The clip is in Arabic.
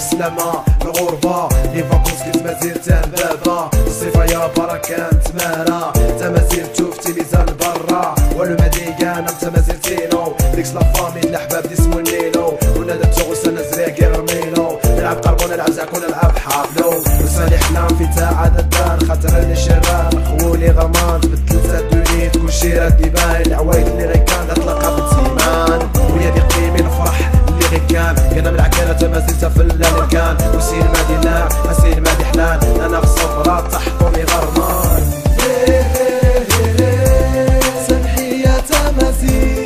السلامة الغربة لي فاكونس كنت مازال تنبابا الصيفة يا بركان تمارا تا مازال توفتي ميزان برا والو مدينة انت مازال تينو ديكس لا فامي الاحباب دي سمو نينو ونادى تغوص انا زريع غير مينو نلعب قربون نلعب زعكون نلعب حابلو وسالي حلام في تاع الدار خاطر اللي شرار خوولي غمان بدلت الدنيت كلشي راه يبان العوايد اللي غير كان تلقى بالتيمان ويا دي قيمي الفرح اللي غير كان كان من العكانة تا مازلت في الليل كان وسير مدينة اسير مادي حلال انا في صفرات تحكمي غرمان سمحي يا تمازيغ